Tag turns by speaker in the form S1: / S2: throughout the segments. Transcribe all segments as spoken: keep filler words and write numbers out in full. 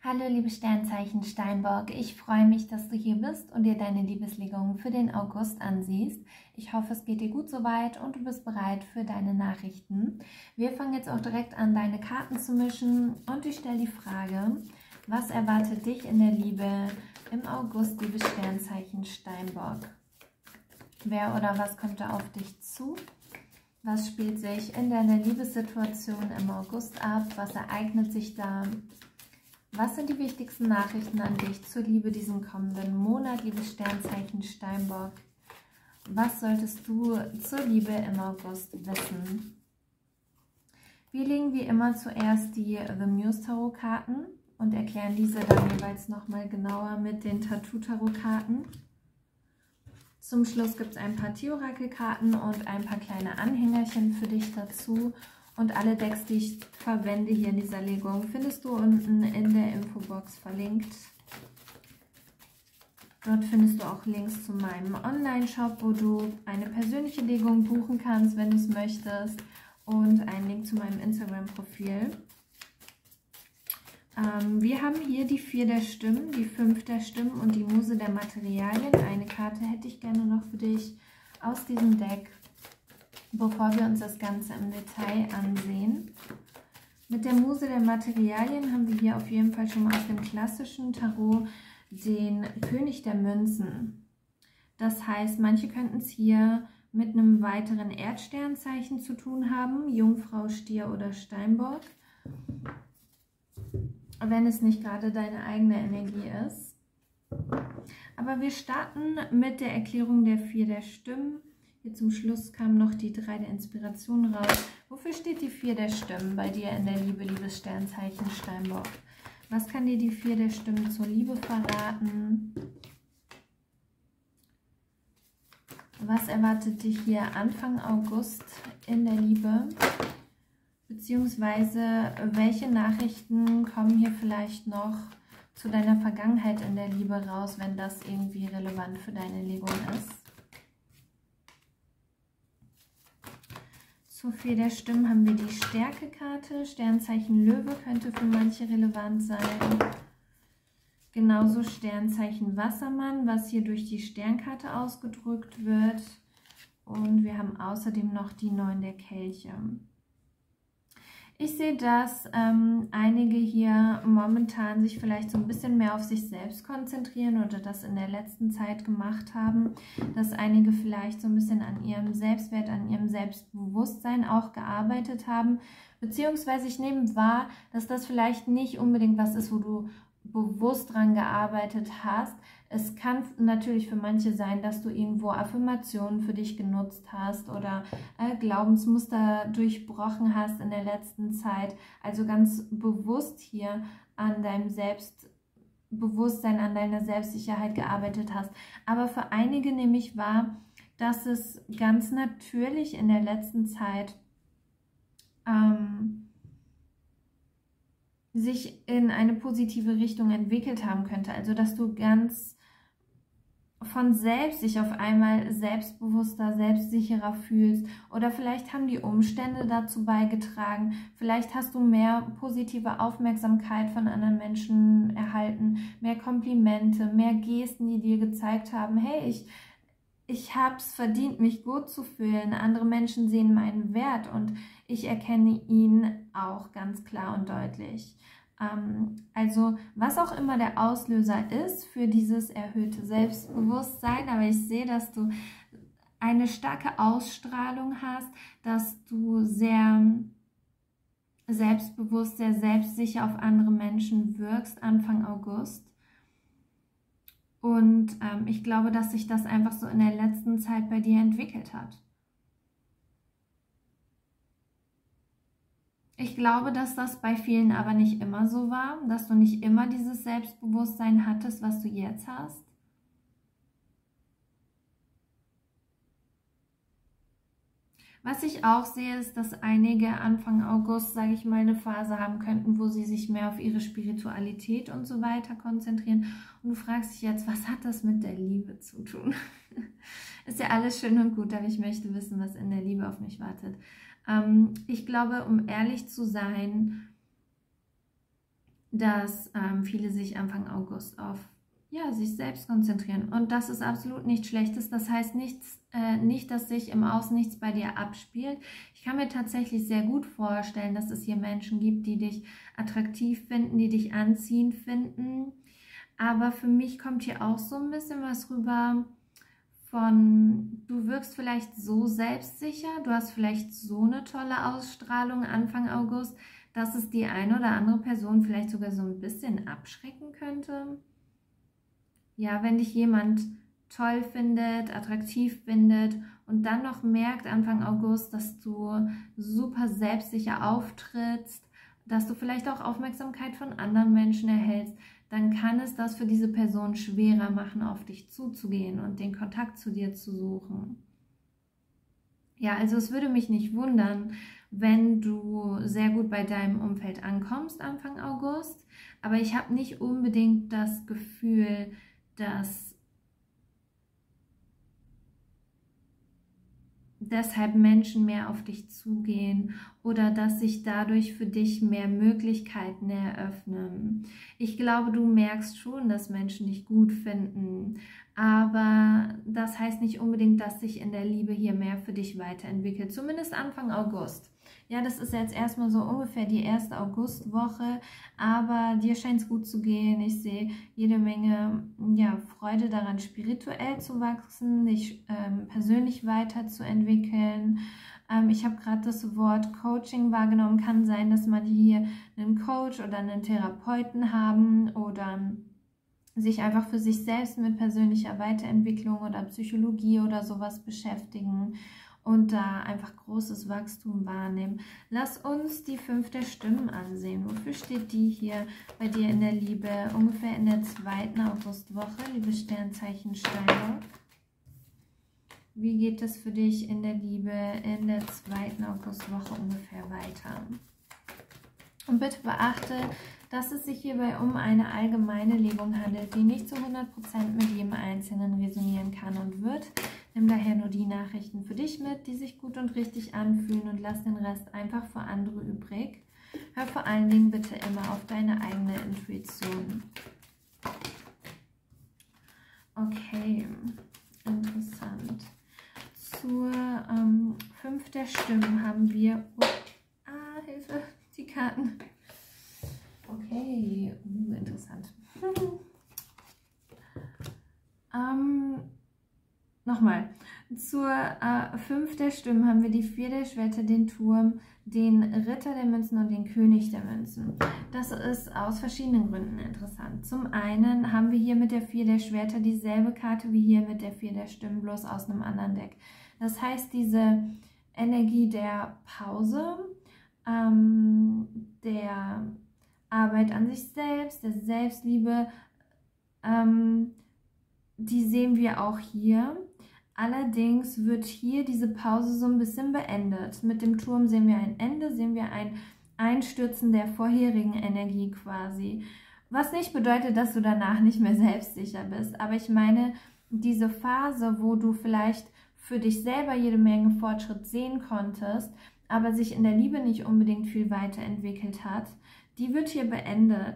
S1: Hallo liebe Sternzeichen Steinbock, ich freue mich, dass du hier bist und dir deine Liebeslegung für den August ansiehst. Ich hoffe, es geht dir gut soweit und du bist bereit für deine Nachrichten. Wir fangen jetzt auch direkt an, deine Karten zu mischen und ich stelle die Frage, was erwartet dich in der Liebe im August, liebe Sternzeichen Steinbock? Wer oder was kommt da auf dich zu? Was spielt sich in deiner Liebessituation im August ab? Was ereignet sich da? Was sind die wichtigsten Nachrichten an dich zur Liebe diesen kommenden Monat, liebes Sternzeichen Steinbock? Was solltest du zur Liebe im August wissen? Wir legen wie immer zuerst die The Muse Tarot Karten und erklären diese dann jeweils nochmal genauer mit den Tattoo Tarot Karten. Zum Schluss gibt es ein paar Tee-Orakel-Karten und ein paar kleine Anhängerchen für dich dazu. Und alle Decks, die ich verwende hier in dieser Legung, findest du unten in der Infobox verlinkt. Dort findest du auch Links zu meinem Online-Shop, wo du eine persönliche Legung buchen kannst, wenn du es möchtest. Und einen Link zu meinem Instagram-Profil. Ähm, wir haben hier die vier der Stimmen, die fünf der Stimmen und die Muse der Materialien. Eine Karte hätte ich gerne noch für dich aus diesem Deck, bevor wir uns das Ganze im Detail ansehen. Mit der Muse der Materialien haben wir hier auf jeden Fall schon mal aus dem klassischen Tarot den König der Münzen. Das heißt, manche könnten es hier mit einem weiteren Erdsternzeichen zu tun haben, Jungfrau, Stier oder Steinbock, wenn es nicht gerade deine eigene Energie ist. Aber wir starten mit der Erklärung der vier der Stimmen. Hier zum Schluss kam noch die drei der Inspiration raus. Wofür steht die vier der Stimmen bei dir in der Liebe, liebes Sternzeichen Steinbock? Was kann dir die vier der Stimmen zur Liebe verraten? Was erwartet dich hier Anfang August in der Liebe? Beziehungsweise welche Nachrichten kommen hier vielleicht noch zu deiner Vergangenheit in der Liebe raus, wenn das irgendwie relevant für deine Legung ist? Zu vier der Stimmen haben wir die Stärke-Karte. Sternzeichen Löwe könnte für manche relevant sein. Genauso Sternzeichen Wassermann, was hier durch die Sternkarte ausgedrückt wird. Und wir haben außerdem noch die neun der Kelche. Ich sehe, dass ähm, einige hier momentan sich vielleicht so ein bisschen mehr auf sich selbst konzentrieren oder das in der letzten Zeit gemacht haben, dass einige vielleicht so ein bisschen an ihrem Selbstwert, an ihrem Selbstbewusstsein auch gearbeitet haben, beziehungsweise ich nehme wahr, dass das vielleicht nicht unbedingt was ist, wo du bewusst dran gearbeitet hast. Es kann natürlich für manche sein, dass du irgendwo Affirmationen für dich genutzt hast oder äh, Glaubensmuster durchbrochen hast in der letzten Zeit. Also ganz bewusst hier an deinem Selbstbewusstsein, an deiner Selbstsicherheit gearbeitet hast. Aber für einige nehme ich wahr, dass es ganz natürlich in der letzten Zeit ähm, sich in eine positive Richtung entwickelt haben könnte. Also dass du ganz von selbst sich auf einmal selbstbewusster, selbstsicherer fühlst oder vielleicht haben die Umstände dazu beigetragen, vielleicht hast du mehr positive Aufmerksamkeit von anderen Menschen erhalten, mehr Komplimente, mehr Gesten, die dir gezeigt haben, hey, ich, ich habe es verdient, mich gut zu fühlen, andere Menschen sehen meinen Wert und ich erkenne ihn auch ganz klar und deutlich. Also was auch immer der Auslöser ist für dieses erhöhte Selbstbewusstsein, aber ich sehe, dass du eine starke Ausstrahlung hast, dass du sehr selbstbewusst, sehr selbstsicher auf andere Menschen wirkst Anfang August. Und ähm, ich glaube, dass sich das einfach so in der letzten Zeit bei dir entwickelt hat. Ich glaube, dass das bei vielen aber nicht immer so war, dass du nicht immer dieses Selbstbewusstsein hattest, was du jetzt hast. Was ich auch sehe, ist, dass einige Anfang August, sage ich mal, eine Phase haben könnten, wo sie sich mehr auf ihre Spiritualität und so weiter konzentrieren. Und du fragst dich jetzt, was hat das mit der Liebe zu tun? Ist ja alles schön und gut, aber ich möchte wissen, was in der Liebe auf mich wartet. Ähm, ich glaube, um ehrlich zu sein, dass ähm, viele sich Anfang August auf ja, sich selbst konzentrieren. Und das ist absolut nichts Schlechtes. Das heißt nichts, äh, nicht, dass sich im Außen nichts bei dir abspielt. Ich kann mir tatsächlich sehr gut vorstellen, dass es hier Menschen gibt, die dich attraktiv finden, die dich anziehend finden. Aber für mich kommt hier auch so ein bisschen was rüber von, du wirkst vielleicht so selbstsicher, du hast vielleicht so eine tolle Ausstrahlung Anfang August, dass es die eine oder andere Person vielleicht sogar so ein bisschen abschrecken könnte. Ja, wenn dich jemand toll findet, attraktiv findet und dann noch merkt Anfang August, dass du super selbstsicher auftrittst, dass du vielleicht auch Aufmerksamkeit von anderen Menschen erhältst, dann kann es das für diese Person schwerer machen, auf dich zuzugehen und den Kontakt zu dir zu suchen. Ja, also es würde mich nicht wundern, wenn du sehr gut bei deinem Umfeld ankommst Anfang August, aber ich habe nicht unbedingt das Gefühl, dass deshalb Menschen mehr auf dich zugehen oder dass sich dadurch für dich mehr Möglichkeiten eröffnen. Ich glaube, du merkst schon, dass Menschen dich gut finden, aber das heißt nicht unbedingt, dass sich in der Liebe hier mehr für dich weiterentwickelt, zumindest Anfang August. Ja, das ist jetzt erstmal so ungefähr die erste Augustwoche, aber dir scheint es gut zu gehen. Ich sehe jede Menge ja, Freude daran, spirituell zu wachsen, dich ähm, persönlich weiterzuentwickeln. Ähm, ich habe gerade das Wort Coaching wahrgenommen. Kann sein, dass manche hier einen Coach oder einen Therapeuten haben oder sich einfach für sich selbst mit persönlicher Weiterentwicklung oder Psychologie oder sowas beschäftigen und da einfach großes Wachstum wahrnehmen. Lass uns die fünf der Stimmen ansehen. Wofür steht die hier bei dir in der Liebe? Ungefähr in der zweiten Augustwoche, liebe Sternzeichen Steinbock. Wie geht es für dich in der Liebe in der zweiten Augustwoche ungefähr weiter? Und bitte beachte, dass es sich hierbei um eine allgemeine Legung handelt, die nicht zu hundert Prozent mit jedem Einzelnen resonieren kann und wird. Nimm daher nur die Nachrichten für dich mit, die sich gut und richtig anfühlen und lass den Rest einfach für andere übrig. Hör vor allen Dingen bitte immer auf deine eigene Intuition. Okay, interessant. Zur ähm, fünf der Stimmen haben wir... Oh, ah, Hilfe, die Karten. Okay, uh, interessant. ähm... Nochmal, zur äh, fünf der Stimmen haben wir die vier der Schwerter, den Turm, den Ritter der Münzen und den König der Münzen. Das ist aus verschiedenen Gründen interessant. Zum einen haben wir hier mit der vier der Schwerter dieselbe Karte wie hier mit der vier der Stimmen, bloß aus einem anderen Deck. Das heißt, diese Energie der Pause, ähm, der Arbeit an sich selbst, der Selbstliebe, ähm, die sehen wir auch hier. Allerdings wird hier diese Pause so ein bisschen beendet. Mit dem Turm sehen wir ein Ende, sehen wir ein Einstürzen der vorherigen Energie quasi. Was nicht bedeutet, dass du danach nicht mehr selbstsicher bist. Aber ich meine, diese Phase, wo du vielleicht für dich selber jede Menge Fortschritt sehen konntest, aber sich in der Liebe nicht unbedingt viel weiterentwickelt hat, die wird hier beendet.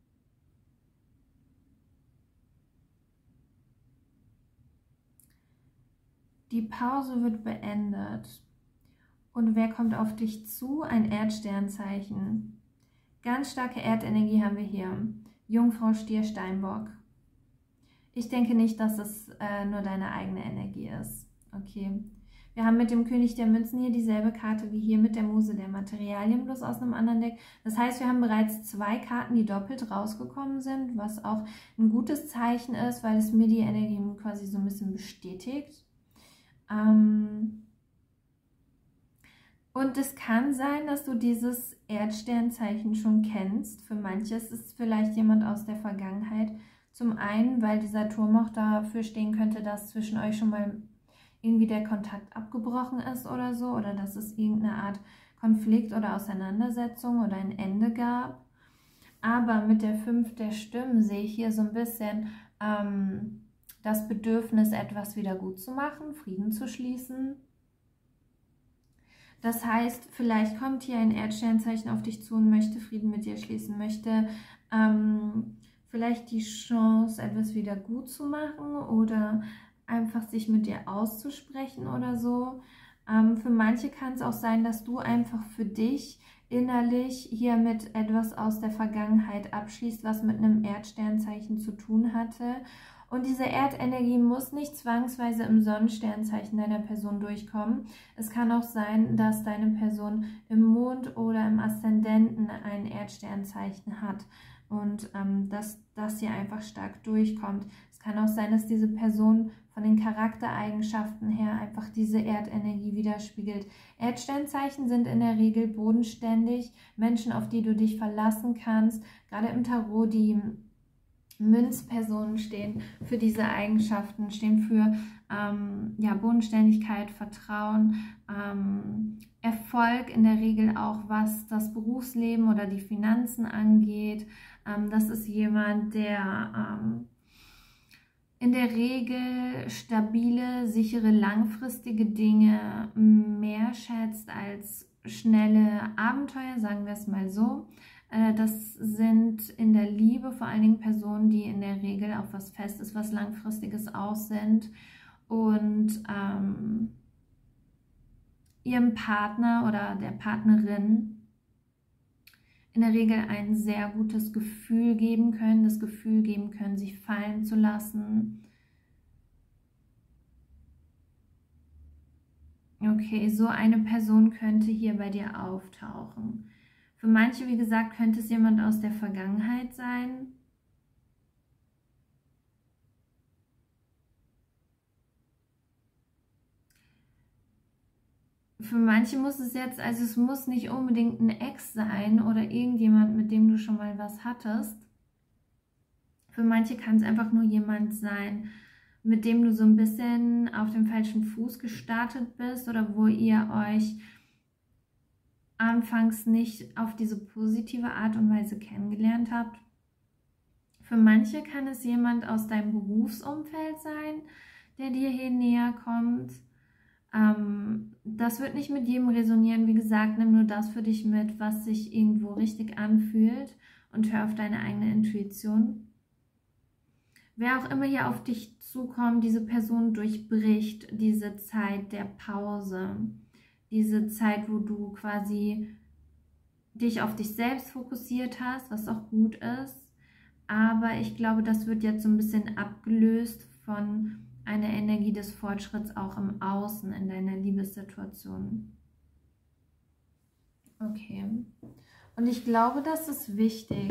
S1: Die Pause wird beendet. Und wer kommt auf dich zu? Ein Erdsternzeichen. Ganz starke Erdenergie haben wir hier. Jungfrau, Stier, Steinbock. Ich denke nicht, dass es äh, nur deine eigene Energie ist. Okay. Wir haben mit dem König der Münzen hier dieselbe Karte wie hier mit der Muse der Materialien, bloß aus einem anderen Deck. Das heißt, wir haben bereits zwei Karten, die doppelt rausgekommen sind, was auch ein gutes Zeichen ist, weil es mir die Energie quasi so ein bisschen bestätigt. Ähm und es kann sein, dass du dieses Erdsternzeichen schon kennst. Für manches ist es vielleicht jemand aus der Vergangenheit. Zum einen, weil dieser Turm auch dafür stehen könnte, dass zwischen euch schon mal irgendwie der Kontakt abgebrochen ist oder so. Oder dass es irgendeine Art Konflikt oder Auseinandersetzung oder ein Ende gab. Aber mit der fünf der Stimmen sehe ich hier so ein bisschen... Ähm, das Bedürfnis, etwas wieder gut zu machen, Frieden zu schließen. Das heißt, vielleicht kommt hier ein Erdsternzeichen auf dich zu und möchte Frieden mit dir schließen, möchte ähm, vielleicht die Chance, etwas wieder gut zu machen oder einfach sich mit dir auszusprechen oder so. Ähm, für manche kann es auch sein, dass du einfach für dich innerlich hiermit etwas aus der Vergangenheit abschließt, was mit einem Erdsternzeichen zu tun hatte. Und diese Erdenergie muss nicht zwangsweise im Sonnensternzeichen deiner Person durchkommen. Es kann auch sein, dass deine Person im Mond oder im Aszendenten ein Erdsternzeichen hat und ähm, dass das hier einfach stark durchkommt. Es kann auch sein, dass diese Person von den Charaktereigenschaften her einfach diese Erdenergie widerspiegelt. Erdsternzeichen sind in der Regel bodenständig, Menschen, auf die du dich verlassen kannst. Gerade im Tarot, die Münzpersonen stehen für diese Eigenschaften, stehen für ähm, ja, Bodenständigkeit, Vertrauen, ähm, Erfolg in der Regel auch, was das Berufsleben oder die Finanzen angeht. Ähm, das ist jemand, der ähm, in der Regel stabile, sichere, langfristige Dinge mehr schätzt als schnelle Abenteuer, sagen wir es mal so. Das sind in der Liebe vor allen Dingen Personen, die in der Regel auf was Festes, was Langfristiges aus sind und ähm, ihrem Partner oder der Partnerin in der Regel ein sehr gutes Gefühl geben können, das Gefühl geben können, sich fallen zu lassen. Okay, so eine Person könnte hier bei dir auftauchen. Für manche, wie gesagt, könnte es jemand aus der Vergangenheit sein. Für manche muss es jetzt, also es muss nicht unbedingt ein Ex sein oder irgendjemand, mit dem du schon mal was hattest. Für manche kann es einfach nur jemand sein, mit dem du so ein bisschen auf dem falschen Fuß gestartet bist oder wo ihr euch anfangs nicht auf diese positive Art und Weise kennengelernt habt. Für manche kann es jemand aus deinem Berufsumfeld sein, der dir hier näher kommt. Ähm, das wird nicht mit jedem resonieren. Wie gesagt, nimm nur das für dich mit, was sich irgendwo richtig anfühlt und hör auf deine eigene Intuition. Wer auch immer hier auf dich zukommt, diese Person durchbricht diese Zeit der Pause. Diese Zeit, wo du quasi dich auf dich selbst fokussiert hast, was auch gut ist. Aber ich glaube, das wird jetzt so ein bisschen abgelöst von einer Energie des Fortschritts auch im Außen, in deiner Liebessituation. Okay. Und ich glaube, das ist wichtig.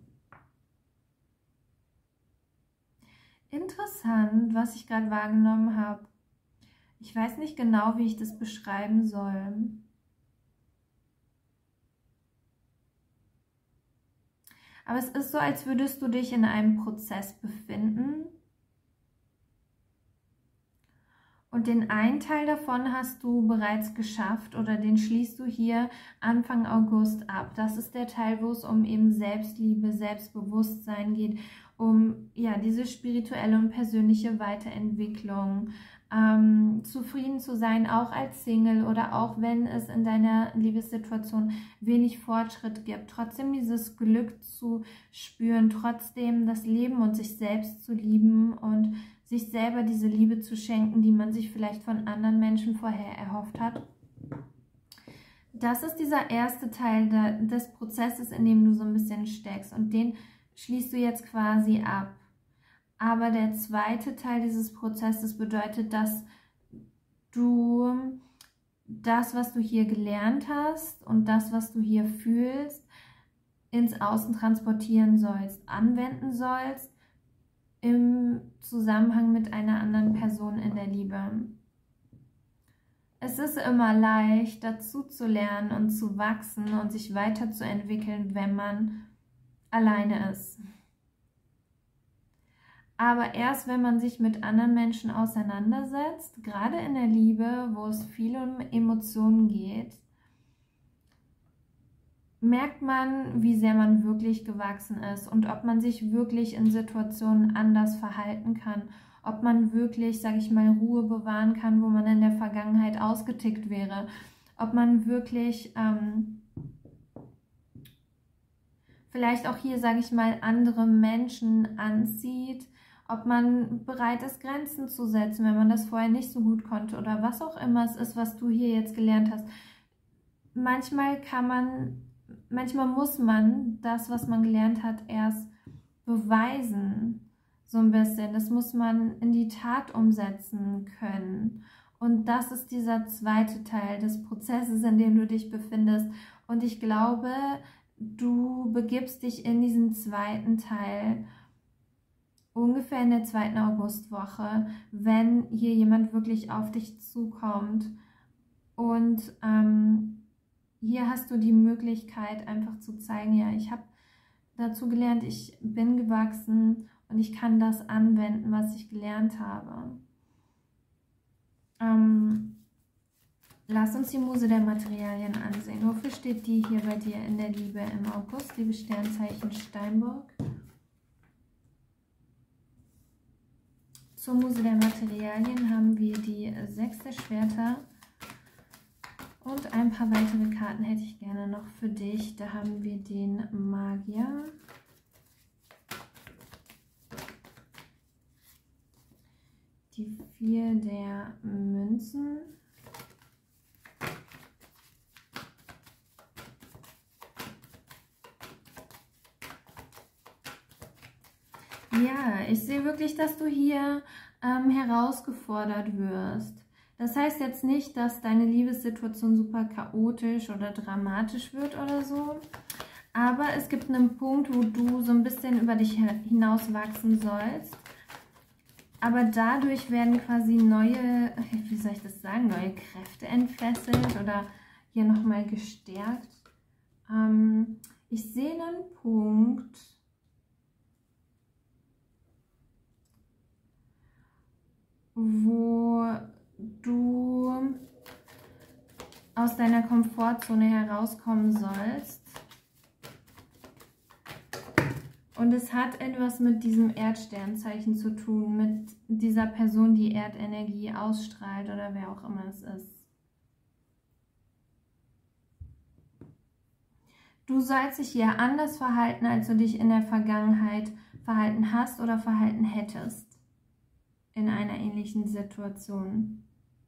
S1: Interessant, was ich gerade wahrgenommen habe. Ich weiß nicht genau, wie ich das beschreiben soll. Aber es ist so, als würdest du dich in einem Prozess befinden. Und den einen Teil davon hast du bereits geschafft oder den schließt du hier Anfang August ab. Das ist der Teil, wo es um eben Selbstliebe, Selbstbewusstsein geht, um ja diese spirituelle und persönliche Weiterentwicklung. Ähm, zufrieden zu sein, auch als Single oder auch wenn es in deiner Liebessituation wenig Fortschritt gibt, trotzdem dieses Glück zu spüren, trotzdem das Leben und sich selbst zu lieben und sich selber diese Liebe zu schenken, die man sich vielleicht von anderen Menschen vorher erhofft hat. Das ist dieser erste Teil des Prozesses, in dem du so ein bisschen steckst und den schließt du jetzt quasi ab. Aber der zweite Teil dieses Prozesses bedeutet, dass du das, was du hier gelernt hast und das, was du hier fühlst, ins Außen transportieren sollst, anwenden sollst, im Zusammenhang mit einer anderen Person in der Liebe. Es ist immer leicht, dazu zu lernen und zu wachsen und sich weiterzuentwickeln, wenn man alleine ist. Aber erst wenn man sich mit anderen Menschen auseinandersetzt, gerade in der Liebe, wo es viel um Emotionen geht, merkt man, wie sehr man wirklich gewachsen ist und ob man sich wirklich in Situationen anders verhalten kann, ob man wirklich, sage ich mal, Ruhe bewahren kann, wo man in der Vergangenheit ausgetickt wäre, ob man wirklich ähm, vielleicht auch hier, sage ich mal, andere Menschen anzieht, ob man bereit ist, Grenzen zu setzen, wenn man das vorher nicht so gut konnte oder was auch immer es ist, was du hier jetzt gelernt hast. Manchmal kann man, manchmal muss man das, was man gelernt hat, erst beweisen, so ein bisschen. Das muss man in die Tat umsetzen können. Und das ist dieser zweite Teil des Prozesses, in dem du dich befindest. Und ich glaube, du begibst dich in diesen zweiten Teil ungefähr in der zweiten Augustwoche, wenn hier jemand wirklich auf dich zukommt. Und ähm, hier hast du die Möglichkeit, einfach zu zeigen, ja, ich habe dazu gelernt, ich bin gewachsen und ich kann das anwenden, was ich gelernt habe. Ähm, Lass uns die Muse der Materialien ansehen. Wofür steht die hier bei dir in der Liebe im August, liebe Sternzeichen Steinbock? Zur Muse der Materialien haben wir die Sechs der Schwerter und ein paar weitere Karten hätte ich gerne noch für dich. Da haben wir den Magier, die Vier der Münzen, ja, ich sehe wirklich, dass du hier ähm, herausgefordert wirst. Das heißt jetzt nicht, dass deine Liebessituation super chaotisch oder dramatisch wird oder so. Aber es gibt einen Punkt, wo du so ein bisschen über dich hinaus wachsen sollst. Aber dadurch werden quasi neue, wie soll ich das sagen, neue Kräfte entfesselt oder hier nochmal gestärkt. Ähm, ich sehe einen Punkt, wo du aus deiner Komfortzone herauskommen sollst. Und es hat etwas mit diesem Erdsternzeichen zu tun, mit dieser Person, die Erdenergie ausstrahlt oder wer auch immer es ist. Du sollst dich hier anders verhalten, als du dich in der Vergangenheit verhalten hast oder verhalten hättest in einer ähnlichen Situation.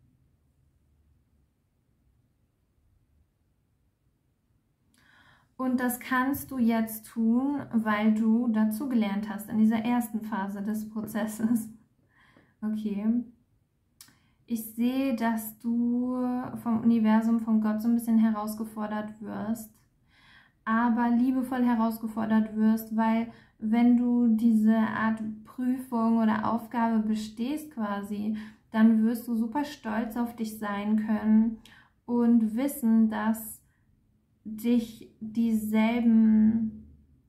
S1: Und das kannst du jetzt tun, weil du dazu gelernt hast in dieser ersten Phase des Prozesses. Okay. Ich sehe, dass du vom Universum, von Gott so ein bisschen herausgefordert wirst, aber liebevoll herausgefordert wirst, weil wenn du diese Art Prüfung oder Aufgabe bestehst quasi, dann wirst du super stolz auf dich sein können und wissen, dass dich dieselben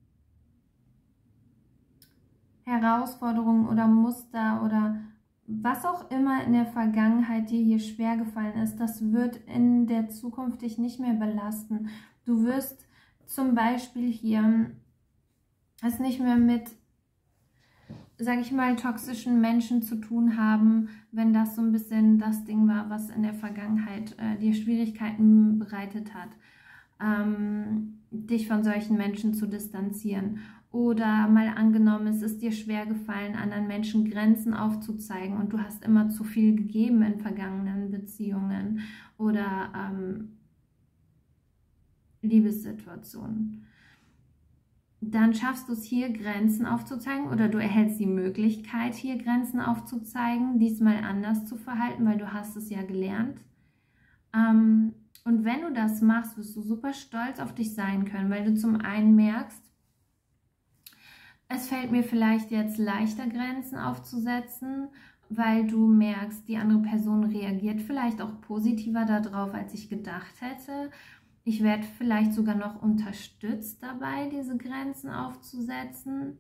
S1: Herausforderungen oder Muster oder was auch immer in der Vergangenheit dir hier schwer gefallen ist, das wird in der Zukunft dich nicht mehr belasten. Du wirst zum Beispiel hier es nicht mehr mit, sage ich mal, toxischen Menschen zu tun haben, wenn das so ein bisschen das Ding war, was in der Vergangenheit äh, dir Schwierigkeiten bereitet hat. Ähm, dich von solchen Menschen zu distanzieren. Oder mal angenommen, es ist dir schwer gefallen, anderen Menschen Grenzen aufzuzeigen und du hast immer zu viel gegeben in vergangenen Beziehungen oder ähm, Liebessituationen. Dann schaffst du es hier, Grenzen aufzuzeigen oder du erhältst die Möglichkeit, hier Grenzen aufzuzeigen, diesmal anders zu verhalten, weil du hast es ja gelernt. Ähm, Und wenn du das machst, wirst du super stolz auf dich sein können, weil du zum einen merkst, es fällt mir vielleicht jetzt leichter, Grenzen aufzusetzen, weil du merkst, die andere Person reagiert vielleicht auch positiver darauf, als ich gedacht hätte. Ich werde vielleicht sogar noch unterstützt dabei, diese Grenzen aufzusetzen.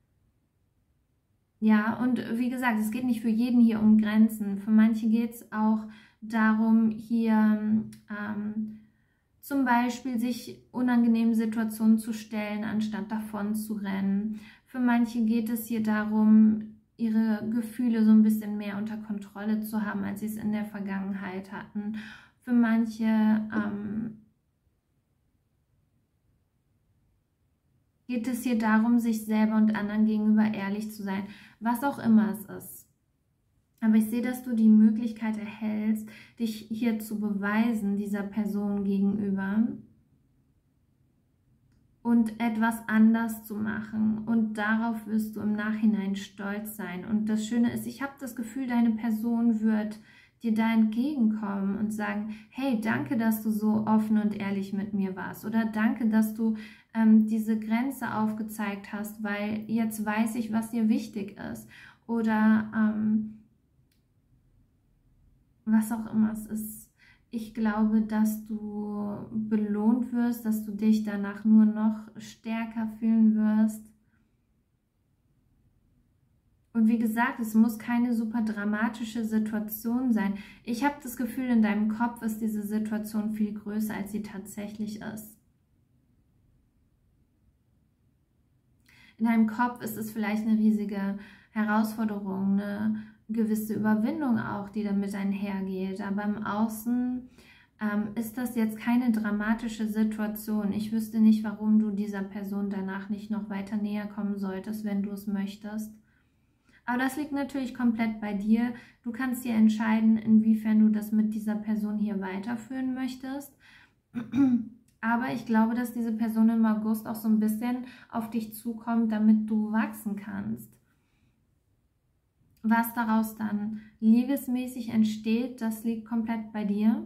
S1: Ja, und wie gesagt, es geht nicht für jeden hier um Grenzen. Für manche geht es auch darum, hier ähm, zum Beispiel sich unangenehmen Situationen zu stellen, anstatt davon zu rennen. Für manche geht es hier darum, ihre Gefühle so ein bisschen mehr unter Kontrolle zu haben, als sie es in der Vergangenheit hatten. Für manche ähm, geht es hier darum, sich selber und anderen gegenüber ehrlich zu sein, was auch immer es ist. Aber ich sehe, dass du die Möglichkeit erhältst, dich hier zu beweisen, dieser Person gegenüber, und etwas anders zu machen. Und darauf wirst du im Nachhinein stolz sein. Und das Schöne ist, ich habe das Gefühl, deine Person wird dir da entgegenkommen und sagen, hey, danke, dass du so offen und ehrlich mit mir warst. Oder danke, dass du ähm, diese Grenze aufgezeigt hast, weil jetzt weiß ich, was dir wichtig ist. Oder ähm, was auch immer es ist. Ich glaube, dass du belohnt wirst, dass du dich danach nur noch stärker fühlen wirst. Und wie gesagt, es muss keine super dramatische Situation sein. Ich habe das Gefühl, in deinem Kopf ist diese Situation viel größer, als sie tatsächlich ist. In deinem Kopf ist es vielleicht eine riesige Herausforderung, eine gewisse Überwindung auch, die damit einhergeht. Aber im Außen ähm, ist das jetzt keine dramatische Situation. Ich wüsste nicht, warum du dieser Person danach nicht noch weiter näher kommen solltest, wenn du es möchtest. Aber das liegt natürlich komplett bei dir. Du kannst dir entscheiden, inwiefern du das mit dieser Person hier weiterführen möchtest. Aber ich glaube, dass diese Person im August auch so ein bisschen auf dich zukommt, damit du wachsen kannst. Was daraus dann liebesmäßig entsteht, das liegt komplett bei dir.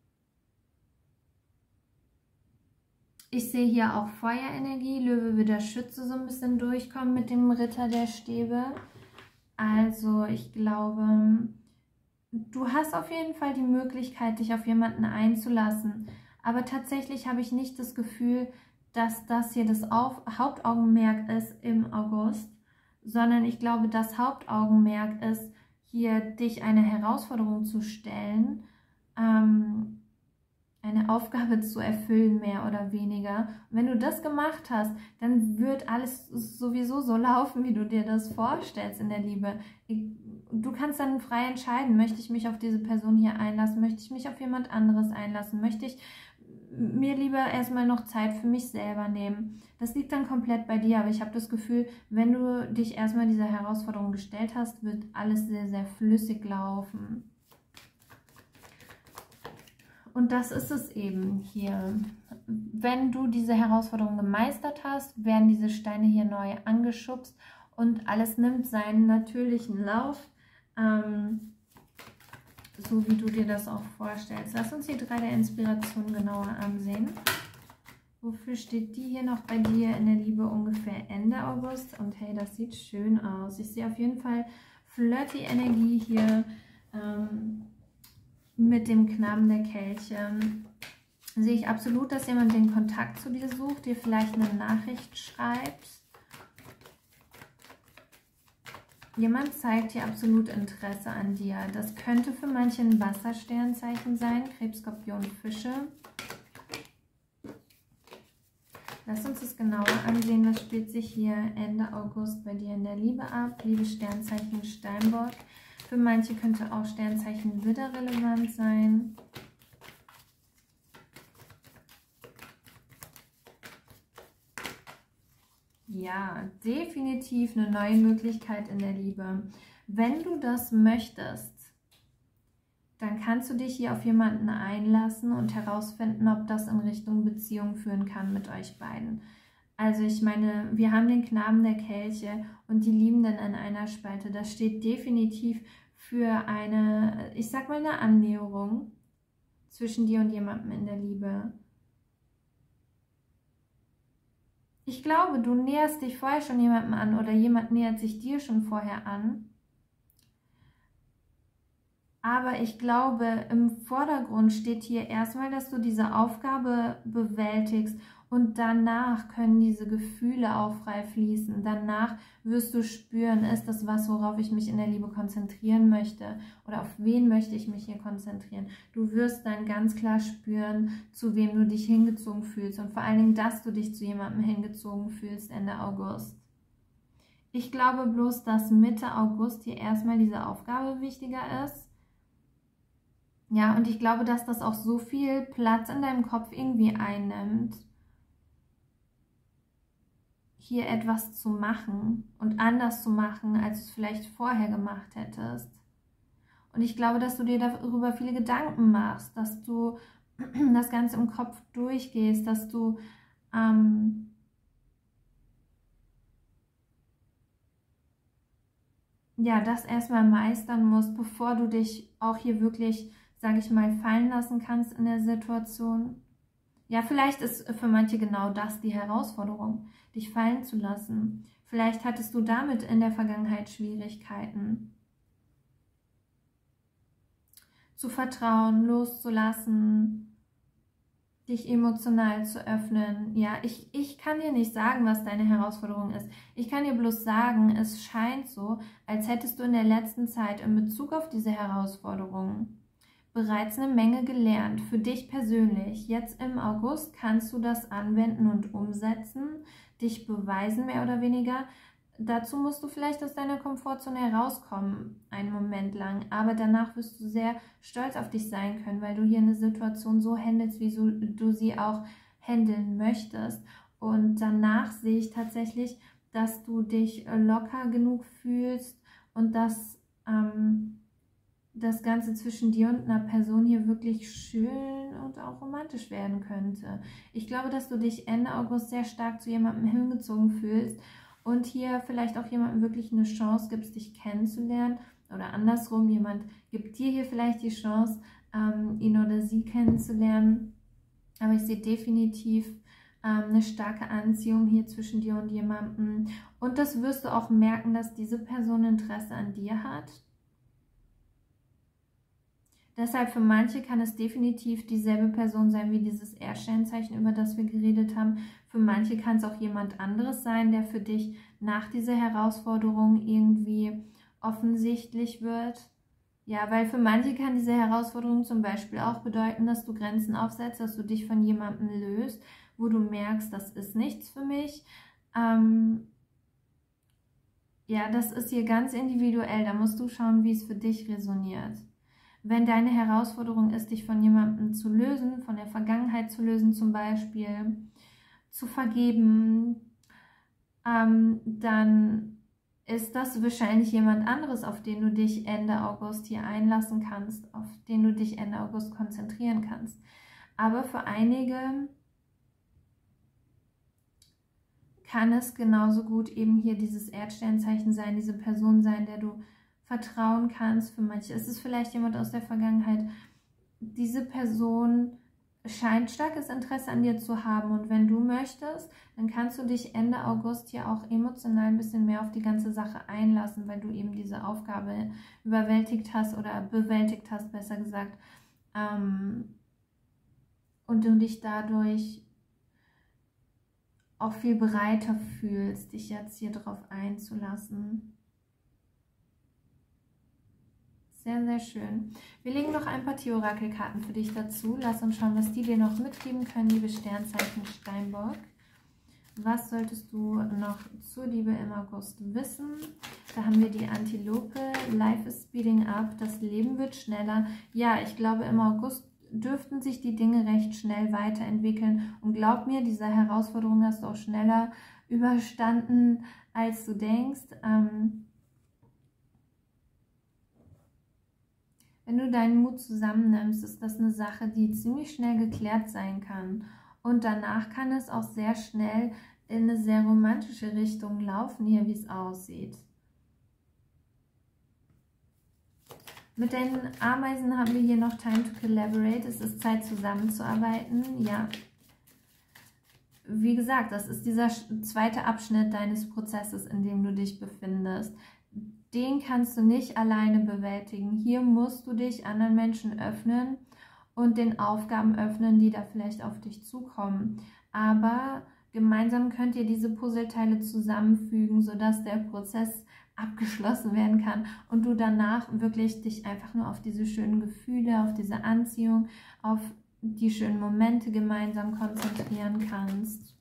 S1: Ich sehe hier auch Feuerenergie. Löwe wird der Schütze so ein bisschen durchkommen mit dem Ritter der Stäbe. Also ich glaube, du hast auf jeden Fall die Möglichkeit, dich auf jemanden einzulassen. Aber tatsächlich habe ich nicht das Gefühl, dass das hier das auf Hauptaugenmerk ist im August, sondern ich glaube, das Hauptaugenmerk ist, hier dich eine Herausforderung zu stellen, ähm, eine Aufgabe zu erfüllen, mehr oder weniger. Und wenn du das gemacht hast, dann wird alles sowieso so laufen, wie du dir das vorstellst in der Liebe. Du kannst dann frei entscheiden, möchte ich mich auf diese Person hier einlassen, möchte ich mich auf jemand anderes einlassen, möchte ich mir lieber erstmal noch Zeit für mich selber nehmen. Das liegt dann komplett bei dir, aber ich habe das Gefühl, wenn du dich erstmal dieser Herausforderung gestellt hast, wird alles sehr, sehr flüssig laufen. Und das ist es eben hier. Wenn du diese Herausforderung gemeistert hast, werden diese Steine hier neu angeschubst und alles nimmt seinen natürlichen Lauf, ähm, so wie du dir das auch vorstellst. Lass uns die drei der Inspiration genauer ansehen. Wofür steht die hier noch bei dir in der Liebe ungefähr Ende August? Und hey, das sieht schön aus. Ich sehe auf jeden Fall flirty Energie hier ähm, mit dem Knaben der Kelche. Sehe ich absolut, dass jemand den Kontakt zu dir sucht, dir vielleicht eine Nachricht schreibt. Jemand zeigt hier absolut Interesse an dir. Das könnte für manche ein Wassersternzeichen sein, Krebs, Skorpion, Fische. Lass uns das genauer ansehen. Was spielt sich hier Ende August bei dir in der Liebe ab? Liebe Sternzeichen Steinbock. Für manche könnte auch Sternzeichen Widder relevant sein. Ja, definitiv eine neue Möglichkeit in der Liebe. Wenn du das möchtest, dann kannst du dich hier auf jemanden einlassen und herausfinden, ob das in Richtung Beziehung führen kann mit euch beiden. Also ich meine, wir haben den Knaben der Kelche und die Liebenden in einer Spalte. Das steht definitiv für eine, ich sag mal, eine Annäherung zwischen dir und jemandem in der Liebe. Ich glaube, du näherst dich vorher schon jemandem an oder jemand nähert sich dir schon vorher an. Aber ich glaube, im Vordergrund steht hier erstmal, dass du diese Aufgabe bewältigst und danach können diese Gefühle auch frei fließen. Danach wirst du spüren, ist das was, worauf ich mich in der Liebe konzentrieren möchte oder auf wen möchte ich mich hier konzentrieren. Du wirst dann ganz klar spüren, zu wem du dich hingezogen fühlst und vor allen Dingen, dass du dich zu jemandem hingezogen fühlst Ende August. Ich glaube bloß, dass Mitte August hier erstmal diese Aufgabe wichtiger ist. Ja, und ich glaube, dass das auch so viel Platz in deinem Kopf irgendwie einnimmt, hier etwas zu machen und anders zu machen, als du es vielleicht vorher gemacht hättest. Und ich glaube, dass du dir darüber viele Gedanken machst, dass du das Ganze im Kopf durchgehst, dass du ähm, ja, das erstmal meistern musst, bevor du dich auch hier wirklich, sage ich mal, fallen lassen kannst in der Situation. Ja, vielleicht ist für manche genau das die Herausforderung, dich fallen zu lassen. Vielleicht hattest du damit in der Vergangenheit Schwierigkeiten. Zu vertrauen, loszulassen, dich emotional zu öffnen. Ja, ich, ich kann dir nicht sagen, was deine Herausforderung ist. Ich kann dir bloß sagen, es scheint so, als hättest du in der letzten Zeit in Bezug auf diese Herausforderung bereits eine Menge gelernt, für dich persönlich. Jetzt im August kannst du das anwenden und umsetzen, dich beweisen, mehr oder weniger. Dazu musst du vielleicht aus deiner Komfortzone herauskommen, einen Moment lang, aber danach wirst du sehr stolz auf dich sein können, weil du hier eine Situation so handelst, wie du sie auch handeln möchtest. Und danach sehe ich tatsächlich, dass du dich locker genug fühlst und dass ähm, das Ganze zwischen dir und einer Person hier wirklich schön und auch romantisch werden könnte. Ich glaube, dass du dich Ende August sehr stark zu jemandem hingezogen fühlst und hier vielleicht auch jemandem wirklich eine Chance gibst, dich kennenzulernen, oder andersrum, jemand gibt dir hier vielleicht die Chance, ähm, ihn oder sie kennenzulernen. Aber ich sehe definitiv ähm, eine starke Anziehung hier zwischen dir und jemandem. Und das wirst du auch merken, dass diese Person Interesse an dir hat. Deshalb für manche kann es definitiv dieselbe Person sein wie dieses Erdsternzeichen, über das wir geredet haben. Für manche kann es auch jemand anderes sein, der für dich nach dieser Herausforderung irgendwie offensichtlich wird. Ja, weil für manche kann diese Herausforderung zum Beispiel auch bedeuten, dass du Grenzen aufsetzt, dass du dich von jemandem löst, wo du merkst, das ist nichts für mich. Ähm, ja, das ist hier ganz individuell, da musst du schauen, wie es für dich resoniert. Wenn deine Herausforderung ist, dich von jemandem zu lösen, von der Vergangenheit zu lösen zum Beispiel, zu vergeben, ähm, dann ist das wahrscheinlich jemand anderes, auf den du dich Ende August hier einlassen kannst, auf den du dich Ende August konzentrieren kannst. Aber für einige kann es genauso gut eben hier dieses Erdsternzeichen sein, diese Person sein, der du vertrauen kannst. Für manche ist es vielleicht jemand aus der Vergangenheit. Diese Person scheint starkes Interesse an dir zu haben, und wenn du möchtest, dann kannst du dich Ende August hier auch emotional ein bisschen mehr auf die ganze Sache einlassen, weil du eben diese Aufgabe überwältigt hast oder bewältigt hast, besser gesagt, ähm, und du dich dadurch auch viel bereiter fühlst, dich jetzt hier drauf einzulassen. Sehr, sehr schön. Wir legen noch ein paar Tierorakelkarten für dich dazu. Lass uns schauen, was die dir noch mitgeben können, liebe Sternzeichen Steinbock. Was solltest du noch zur Liebe im August wissen? Da haben wir die Antilope. Life is speeding up. Das Leben wird schneller. Ja, ich glaube, im August dürften sich die Dinge recht schnell weiterentwickeln. Und glaub mir, diese Herausforderung hast du auch schneller überstanden, als du denkst. Ähm, Wenn du deinen Mut zusammennimmst, ist das eine Sache, die ziemlich schnell geklärt sein kann. Und danach kann es auch sehr schnell in eine sehr romantische Richtung laufen, hier wie es aussieht. Mit den Ameisen haben wir hier noch Time to Collaborate. Es ist Zeit, zusammenzuarbeiten. Ja, wie gesagt, das ist dieser zweite Abschnitt deines Prozesses, in dem du dich befindest. Den kannst du nicht alleine bewältigen. Hier musst du dich anderen Menschen öffnen und den Aufgaben öffnen, die da vielleicht auf dich zukommen. Aber gemeinsam könnt ihr diese Puzzleteile zusammenfügen, sodass der Prozess abgeschlossen werden kann und du danach wirklich dich einfach nur auf diese schönen Gefühle, auf diese Anziehung, auf die schönen Momente gemeinsam konzentrieren kannst.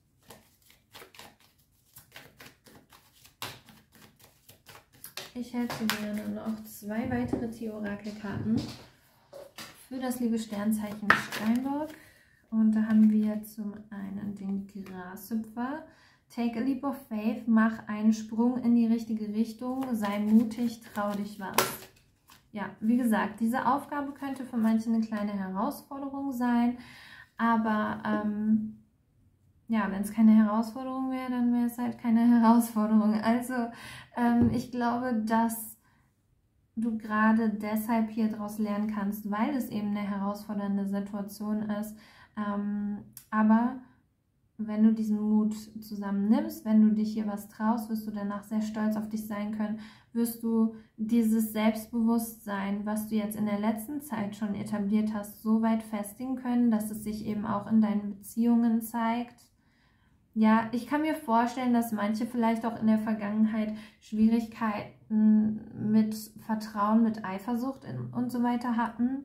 S1: Ich hätte gerne noch zwei weitere Tierorakelkarten für das liebe Sternzeichen Steinbock. Und da haben wir zum einen den Grashüpfer. Take a leap of faith, mach einen Sprung in die richtige Richtung, sei mutig, trau dich was. Ja, wie gesagt, diese Aufgabe könnte für manche eine kleine Herausforderung sein, aber ähm, ja, wenn es keine Herausforderung wäre, dann wäre es halt keine Herausforderung. Also ähm, ich glaube, dass du gerade deshalb hier daraus lernen kannst, weil es eben eine herausfordernde Situation ist, ähm, aber wenn du diesen Mut zusammennimmst, wenn du dich hier was traust, wirst du danach sehr stolz auf dich sein können, wirst du dieses Selbstbewusstsein, was du jetzt in der letzten Zeit schon etabliert hast, so weit festigen können, dass es sich eben auch in deinen Beziehungen zeigt. Ja, ich kann mir vorstellen, dass manche vielleicht auch in der Vergangenheit Schwierigkeiten mit Vertrauen, mit Eifersucht und so weiter hatten.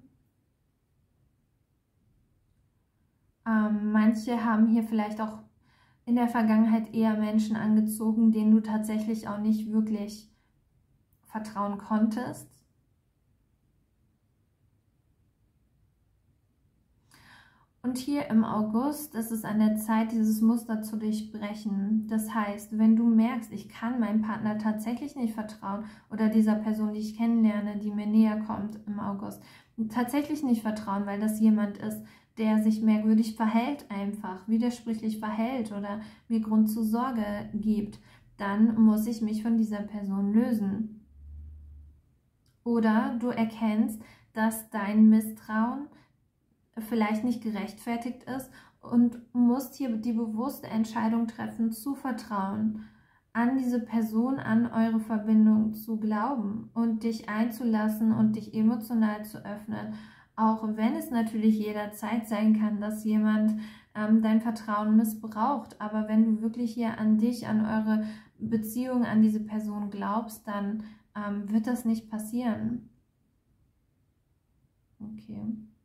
S1: Ähm, manche haben hier vielleicht auch in der Vergangenheit eher Menschen angezogen, denen du tatsächlich auch nicht wirklich vertrauen konntest. Und hier im August ist es an der Zeit, dieses Muster zu durchbrechen. Das heißt, wenn du merkst, ich kann meinem Partner tatsächlich nicht vertrauen oder dieser Person, die ich kennenlerne, die mir näher kommt im August, tatsächlich nicht vertrauen, weil das jemand ist, der sich merkwürdig verhält einfach, widersprüchlich verhält oder mir Grund zur Sorge gibt, dann muss ich mich von dieser Person lösen. Oder du erkennst, dass dein Misstrauen vielleicht nicht gerechtfertigt ist und musst hier die bewusste Entscheidung treffen, zu vertrauen, an diese Person, an eure Verbindung zu glauben und dich einzulassen und dich emotional zu öffnen. Auch wenn es natürlich jederzeit sein kann, dass jemand ähm, dein Vertrauen missbraucht. Aber wenn du wirklich hier an dich, an eure Beziehung, an diese Person glaubst, dann ähm, wird das nicht passieren. Okay.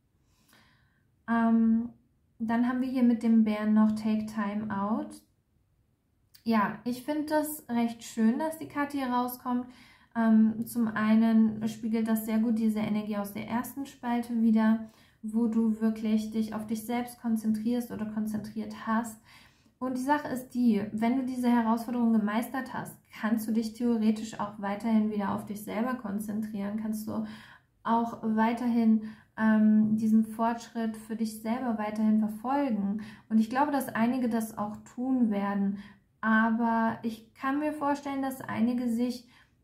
S1: Ähm, dann haben wir hier mit dem Bären noch Take Time Out. Ja, ich finde das recht schön, dass die Karte hier rauskommt. Ähm, zum einen spiegelt das sehr gut diese Energie aus der ersten Spalte wieder, wo du wirklich dich auf dich selbst konzentrierst oder konzentriert hast. Und die Sache ist die, wenn du diese Herausforderung gemeistert hast, kannst du dich theoretisch auch weiterhin wieder auf dich selber konzentrieren, kannst du auch weiterhin ähm, diesen Fortschritt für dich selber weiterhin verfolgen. Und ich glaube, dass einige das auch tun werden, aber ich kann mir vorstellen, dass einige sich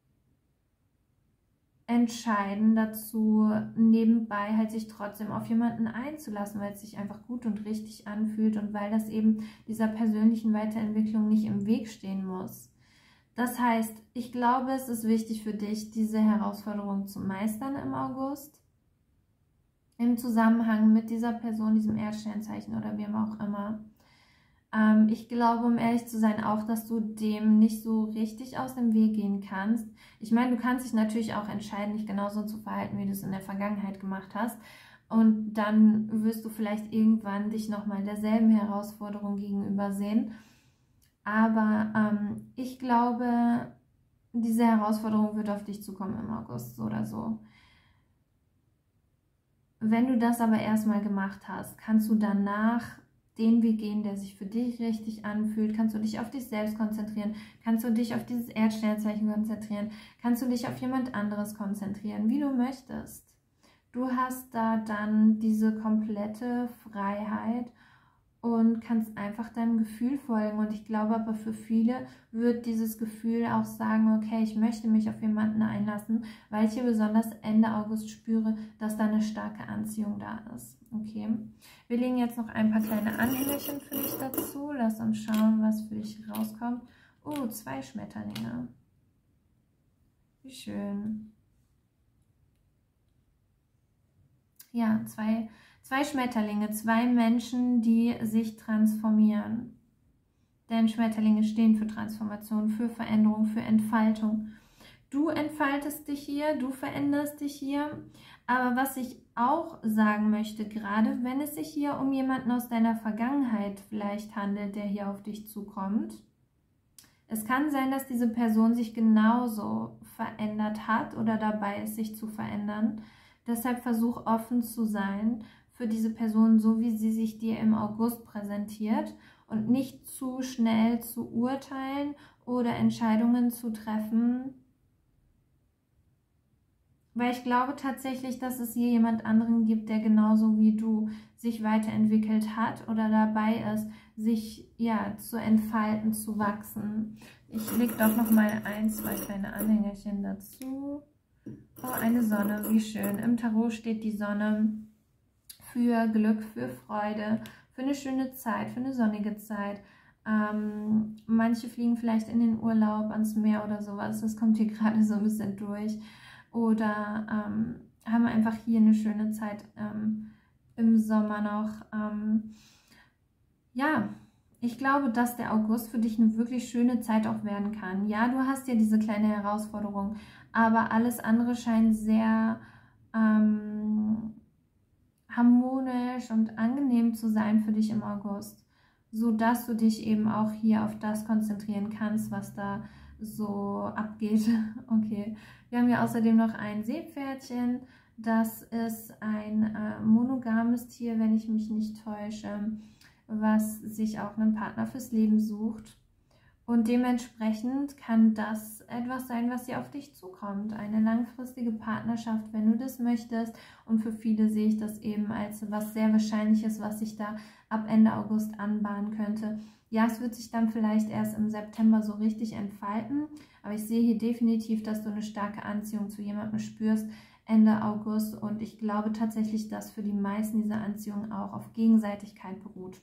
S1: entscheiden dazu, nebenbei halt sich trotzdem auf jemanden einzulassen, weil es sich einfach gut und richtig anfühlt und weil das eben dieser persönlichen Weiterentwicklung nicht im Weg stehen muss. Das heißt, ich glaube, es ist wichtig für dich, diese Herausforderung zu meistern im August, im Zusammenhang mit dieser Person, diesem Erdsternzeichen oder wem auch immer. Ähm, ich glaube, um ehrlich zu sein, auch, dass du dem nicht so richtig aus dem Weg gehen kannst. Ich meine, du kannst dich natürlich auch entscheiden, dich genauso zu verhalten, wie du es in der Vergangenheit gemacht hast. Und dann wirst du vielleicht irgendwann dich nochmal derselben Herausforderung gegenüber sehen. Aber ähm, ich glaube, diese Herausforderung wird auf dich zukommen im August, so oder so. Wenn du das aber erstmal gemacht hast, kannst du danach den Weg gehen, der sich für dich richtig anfühlt, kannst du dich auf dich selbst konzentrieren, kannst du dich auf dieses Erdsternzeichen konzentrieren, kannst du dich auf jemand anderes konzentrieren, wie du möchtest. Du hast da dann diese komplette Freiheit und kannst einfach deinem Gefühl folgen. Und ich glaube aber, für viele wird dieses Gefühl auch sagen, okay, ich möchte mich auf jemanden einlassen, weil ich hier besonders Ende August spüre, dass da eine starke Anziehung da ist. Okay, wir legen jetzt noch ein paar kleine Anhängerchen für dich dazu. Lass uns schauen, was für dich rauskommt. Oh, zwei Schmetterlinge. Wie schön. Ja, zwei, zwei Schmetterlinge, zwei Menschen, die sich transformieren. Denn Schmetterlinge stehen für Transformation, für Veränderung, für Entfaltung. Du entfaltest dich hier, du veränderst dich hier. Aber was ich auch sagen möchte, gerade wenn es sich hier um jemanden aus deiner Vergangenheit vielleicht handelt, der hier auf dich zukommt, es kann sein, dass diese Person sich genauso verändert hat oder dabei ist, sich zu verändern. Deshalb versuch offen zu sein für diese Person, so wie sie sich dir im August präsentiert und nicht zu schnell zu urteilen oder Entscheidungen zu treffen, weil ich glaube tatsächlich, dass es hier jemand anderen gibt, der genauso wie du sich weiterentwickelt hat oder dabei ist, sich ja zu entfalten, zu wachsen. Ich lege doch noch mal ein, zwei kleine Anhängerchen dazu. Oh, eine Sonne, wie schön. Im Tarot steht die Sonne für Glück, für Freude, für eine schöne Zeit, für eine sonnige Zeit. Ähm, manche fliegen vielleicht in den Urlaub, ans Meer oder sowas. Das kommt hier gerade so ein bisschen durch. Oder ähm, haben einfach hier eine schöne Zeit ähm, im Sommer noch. Ähm, ja, ich glaube, dass der August für dich eine wirklich schöne Zeit auch werden kann. Ja, du hast ja diese kleine Herausforderung, aber alles andere scheint sehr ähm, harmonisch und angenehm zu sein für dich im August, so dass du dich eben auch hier auf das konzentrieren kannst, was da so abgeht. Okay, wir haben hier außerdem noch ein Seepferdchen. Das ist ein äh, monogames Tier, wenn ich mich nicht täusche, was sich auch einen Partner fürs Leben sucht. Und dementsprechend kann das etwas sein, was hier auf dich zukommt. Eine langfristige Partnerschaft, wenn du das möchtest. Und für viele sehe ich das eben als was sehr Wahrscheinliches, was sich da ab Ende August anbahnen könnte. Ja, es wird sich dann vielleicht erst im September so richtig entfalten. Aber ich sehe hier definitiv, dass du eine starke Anziehung zu jemandem spürst Ende August. Und ich glaube tatsächlich, dass für die meisten diese Anziehung auch auf Gegenseitigkeit beruht.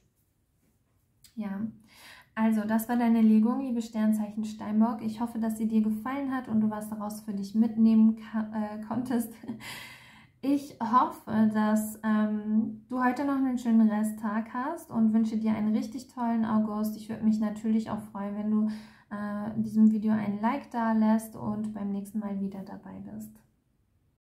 S1: Ja. Also, das war deine Legung, liebe Sternzeichen Steinbock. Ich hoffe, dass sie dir gefallen hat und du was daraus für dich mitnehmen äh, konntest. Ich hoffe, dass ähm, du heute noch einen schönen Resttag hast und wünsche dir einen richtig tollen August. Ich würde mich natürlich auch freuen, wenn du äh, in diesem Video ein Like da lässt und beim nächsten Mal wieder dabei bist.